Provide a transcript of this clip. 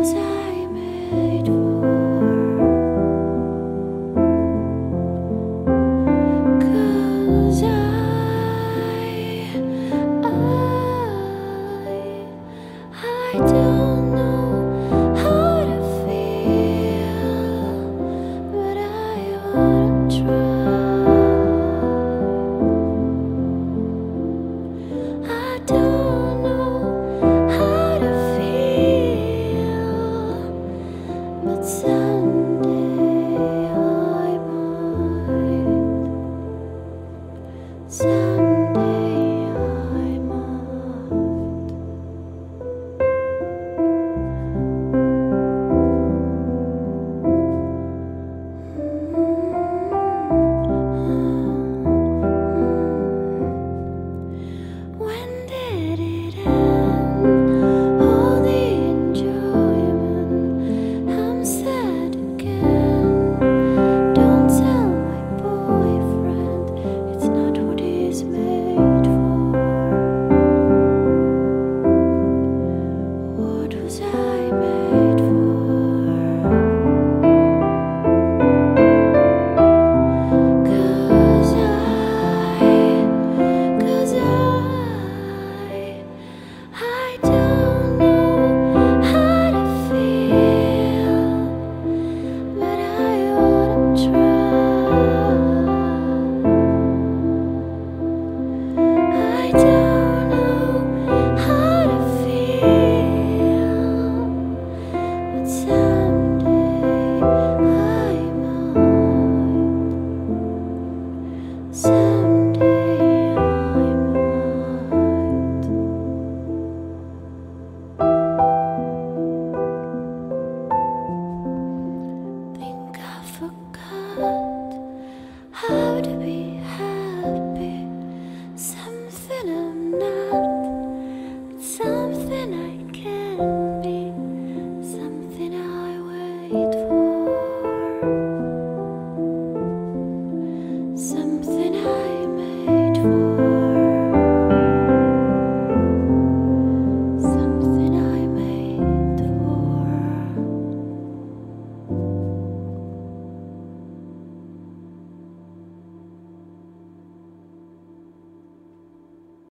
was I made for? 'Cause I don't know how to feel, but I wanna try. I don't know how to feel, but someday I might. Someday I might. When did it end? All the enjoyment. I'm sad again. Don't tell my boyfriend, it's not what he's made for. What was I?